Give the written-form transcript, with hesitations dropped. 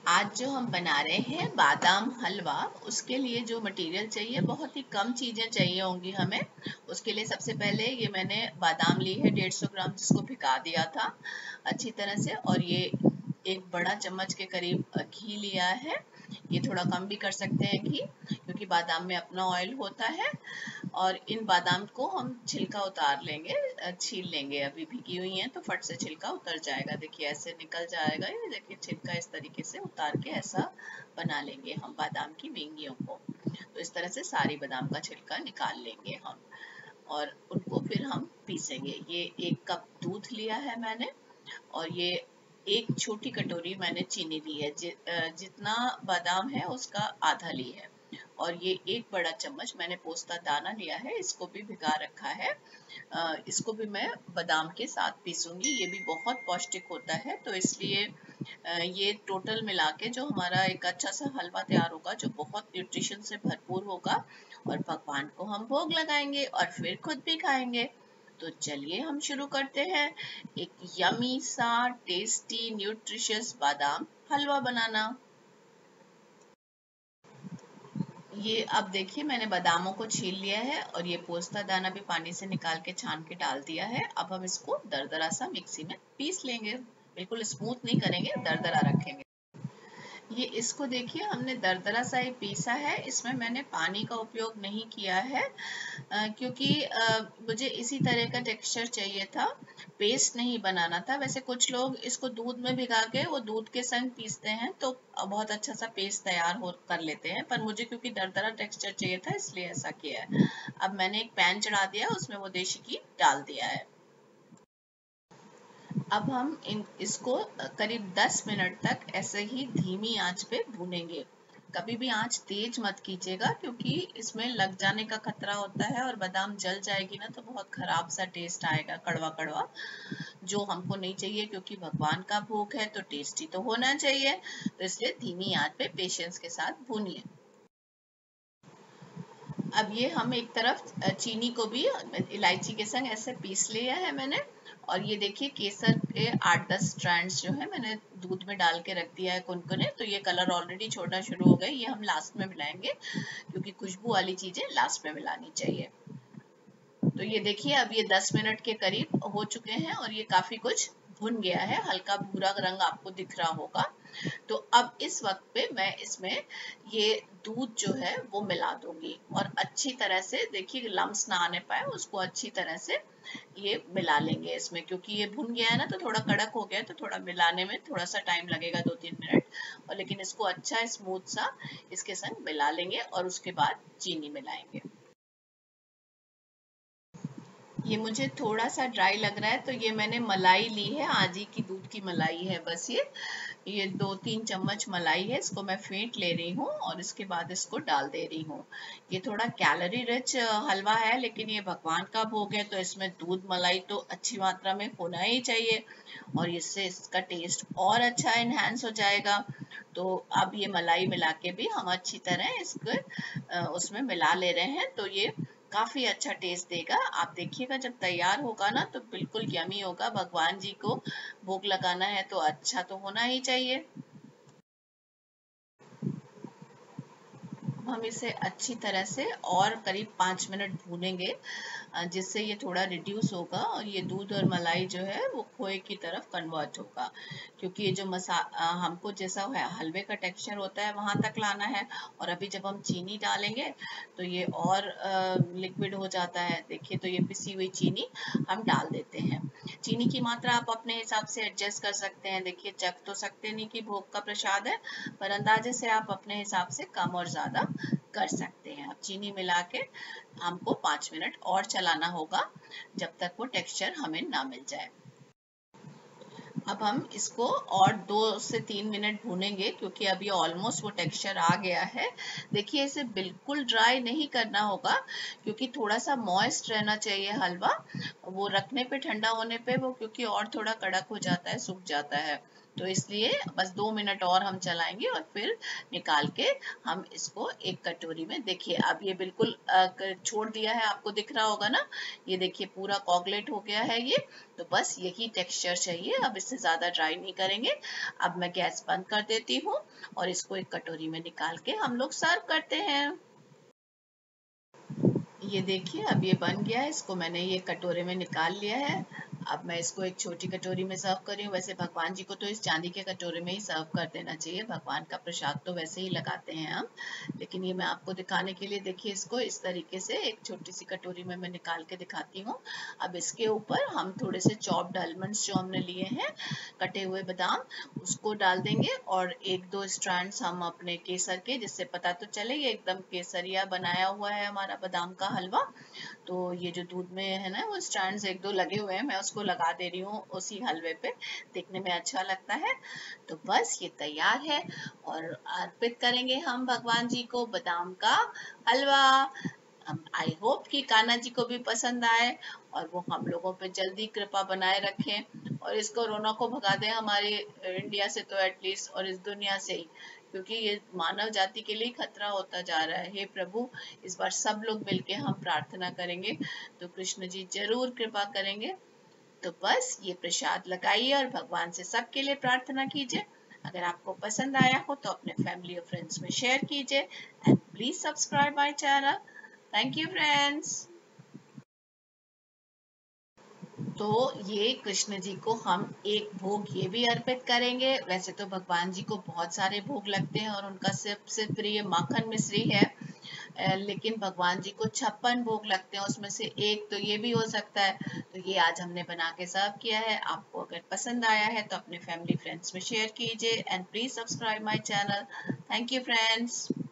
आज जो हम बना रहे हैं बादाम हलवा, उसके लिए जो मटेरियल चाहिए बहुत ही कम चीज़ें चाहिए होंगी हमें। उसके लिए सबसे पहले ये मैंने बादाम ली है 150 ग्राम, जिसको भिगा दिया था अच्छी तरह से। और ये एक बड़ा चम्मच के करीब घी लिया है। ये थोड़ा कम भी कर सकते हैं घी, क्योंकि बादाम में अपना ऑयल होता है। और इन बादाम को हम छिलका उतार लेंगे, छील लेंगे। अभी भीगी हुई हैं तो फट से छिलका उतर जाएगा। देखिए ऐसे निकल जाएगा ये। देखिए छिलका इस तरीके से उतार के ऐसा बना लेंगे हम बादाम की मेंगियों को। तो इस तरह से सारी बादाम का छिलका निकाल लेंगे हम, और उनको फिर हम पीसेंगे। ये 1 कप दूध लिया है मैंने, और ये एक छोटी कटोरी मैंने चीनी ली है। जितना बादाम है उसका आधा ली है। और ये 1 बड़ा चम्मच मैंने पोस्ता दाना लिया है, इसको भी भिगा रखा है। इसको भी मैं बादाम के साथ पीसूंगी। ये भी बहुत पौष्टिक होता है, तो इसलिए ये टोटल मिला के जो हमारा एक अच्छा सा हलवा तैयार होगा, जो बहुत न्यूट्रिशन से भरपूर होगा, और भगवान को हम भोग लगाएंगे और फिर खुद भी खाएंगे। तो चलिए हम शुरू करते हैं एक यमी सा टेस्टी न्यूट्रिशियस बादाम हलवा बनाना। ये अब देखिए मैंने बादामों को छील लिया है, और ये पोस्ता दाना भी पानी से निकाल के छान के डाल दिया है। अब हम इसको दरदरा सा मिक्सी में पीस लेंगे। बिल्कुल स्मूथ नहीं करेंगे, दरदरा रखेंगे। ये इसको देखिए हमने दरदरा सा ही पीसा है। इसमें मैंने पानी का उपयोग नहीं किया है, क्योंकि मुझे इसी तरह का टेक्सचर चाहिए था, पेस्ट नहीं बनाना था। वैसे कुछ लोग इसको दूध में भिगा के वो दूध के संग पीसते हैं, तो बहुत अच्छा सा पेस्ट तैयार हो कर लेते हैं। पर मुझे क्योंकि दरदरा टेक्सचर चाहिए था, इसलिए ऐसा किया है। अब मैंने एक पैन चढ़ा दिया, उसमें वो देशी घी डाल दिया है। अब हम इसको करीब 10 मिनट तक ऐसे ही धीमी आंच पे भूनेंगे। कभी भी आंच तेज मत कीजिएगा, क्योंकि इसमें लग जाने का खतरा होता है, और बादाम जल जाएगी ना तो बहुत खराब सा टेस्ट आएगा, कड़वा कड़वा, जो हमको नहीं चाहिए। क्योंकि भगवान का भोग है तो टेस्टी तो होना चाहिए, तो इसलिए धीमी आंच पे पेशेंस के साथ भूनिए। अब ये हम एक तरफ चीनी को भी इलायची के संग ऐसे पीस लिया है मैंने। और ये देखिए केसर के 8-10 स्ट्रैंड्स जो है मैंने दूध में डाल के रख दिया है कुनकुने। तो ये कलर ऑलरेडी छोड़ना शुरू हो गए। ये हम लास्ट में मिलाएंगे, क्योंकि खुशबू वाली चीजें लास्ट में मिलानी चाहिए। तो ये देखिए अब ये 10 मिनट के करीब हो चुके हैं, और ये काफी कुछ भुन गया है। हल्का भूरा रंग आपको दिख रहा होगा। तो अब इस वक्त पे मैं इसमें ये दूध जो है वो मिला दूंगी, और अच्छी तरह से देखिए लम्स ना आने पाए, उसको अच्छी तरह से ये मिला लेंगे इसमें। क्योंकि ये भुन गया है ना, तो थोड़ा कड़क हो गया है, तो थोड़ा मिलाने में थोड़ा सा टाइम लगेगा, 2-3 मिनट। और लेकिन इसको अच्छा स्मूथ सा इसके संग मिला लेंगे, और उसके बाद चीनी मिलाएंगे। ये मुझे थोड़ा सा ड्राई लग रहा है, तो ये मैंने मलाई ली है, आजी की दूध की मलाई है बस। ये 2-3 चम्मच मलाई है, इसको मैं फेंट ले रही हूँ, और इसके बाद इसको डाल दे रही हूँ। ये थोड़ा कैलोरी रिच हलवा है, लेकिन ये भगवान का भोग है, तो इसमें दूध मलाई तो अच्छी मात्रा में होना ही चाहिए, और इससे इसका टेस्ट और अच्छा एनहांस हो जाएगा। तो अब ये मलाई मिला के भी हम अच्छी तरह इसको उसमें मिला ले रहे हैं, तो ये काफी अच्छा टेस्ट देगा। आप देखिएगा जब तैयार होगा ना, तो बिल्कुल यमी होगा। भगवान जी को भोग लगाना है तो अच्छा तो होना ही चाहिए। हम इसे अच्छी तरह से और करीब 5 मिनट भूनेंगे, जिससे ये थोड़ा रिड्यूस होगा, और ये दूध और मलाई जो है वो खोए की तरफ कन्वर्ट होगा। क्योंकि ये जो हमको जैसा हलवे का टेक्सचर होता है वहां तक लाना है, और अभी जब हम चीनी डालेंगे तो ये और लिक्विड हो जाता है। देखिए तो ये पिसी हुई चीनी हम डाल देते हैं। चीनी की मात्रा आप अपने हिसाब से एडजस्ट कर सकते हैं। देखिए चख तो सकते नहीं कि भोग का प्रसाद है, पर अंदाजे से आप अपने हिसाब से कम और ज्यादा कर सकते हैं। अब चीनी मिला के हमको 5 मिनट और चलाना होगा, जब तक वो टेक्सचर हमें ना मिल जाए। अब हम इसको और 2 से 3 मिनट भूनेंगे, क्योंकि अभी ऑलमोस्ट वो टेक्सचर आ गया है। देखिए इसे बिल्कुल ड्राई नहीं करना होगा, क्योंकि थोड़ा सा मॉइस्ट रहना चाहिए हलवा। वो रखने पे ठंडा होने पे वो क्योंकि और थोड़ा कड़क हो जाता है, सूख जाता है। तो इसलिए बस 2 मिनट और हम चलाएंगे, और फिर निकाल के हम इसको एक कटोरी में, देखिए अब ये बिल्कुल छोड़ दिया है, आपको दिख रहा होगा ना। ये देखिए पूरा कॉगलेट हो गया है ये। तो बस यही टेक्सचर चाहिए, अब इससे ज्यादा ड्राई नहीं करेंगे। अब मैं गैस बंद कर देती हूँ, और इसको एक कटोरी में निकाल के हम लोग सर्व करते हैं। ये देखिए अब ये बन गया है, इसको मैंने ये कटोरे में निकाल लिया है। अब मैं इसको एक छोटी कटोरी में सर्व कर रही हूँ। वैसे भगवान जी को तो इस चांदी के कटोरे में ही सर्व कर देना चाहिए, भगवान का प्रसाद तो वैसे ही लगाते हैं हम, लेकिन ये मैं आपको दिखाने के लिए देखिए इसको इस तरीके से एक छोटी सी कटोरी में मैं निकाल के दिखाती हूँ। अब इसके ऊपर हम थोड़े से चॉप्ड आलमंड्स जो हमने लिए हैं, कटे हुए बादाम, उसको डाल देंगे और एक दो स्ट्रैंड्स हम अपने केसर के, जिससे पता तो चले ये एकदम केसरिया बनाया हुआ है हमारा बादाम का हलवा। तो ये जो दूध में है ना वो स्टैंड्स एक दो लगे हुए हैं, मैं उसको लगा दे रही हूँ उसी हलवे पे, देखने में अच्छा लगता है। तो बस ये तैयार है और अर्पित करेंगे हम भगवान जी को बादाम का हलवा। आई होप कि कान्हा जी को भी पसंद आए और वो हम लोगों पे जल्दी कृपा बनाए रखें और इस कोरोना को भगा दें हमारे इंडिया से तो एटलीस्ट, और इस दुनिया से ही, क्योंकि ये मानव जाति के लिए खतरा होता जा रहा है। हे प्रभु, इस बार सब लोग मिलके हम प्रार्थना करेंगे तो कृष्ण जी जरूर कृपा करेंगे। तो बस ये प्रसाद लगाइए और भगवान से सबके लिए प्रार्थना कीजिए। अगर आपको पसंद आया हो तो अपने फैमिली और फ्रेंड्स में शेयर कीजिए and please subscribe my channel. Thank you friends. तो ये कृष्ण जी को हम एक भोग ये भी अर्पित करेंगे। वैसे तो भगवान जी को बहुत सारे भोग लगते हैं और उनका सबसे प्रिय माखन मिश्री है, लेकिन भगवान जी को 56 भोग लगते हैं, उसमें से एक तो ये भी हो सकता है। तो ये आज हमने बना के सर्व किया है। आपको अगर पसंद आया है तो अपने फैमिली फ्रेंड्स में शेयर कीजिए and please subscribe my channel. Thank you friends.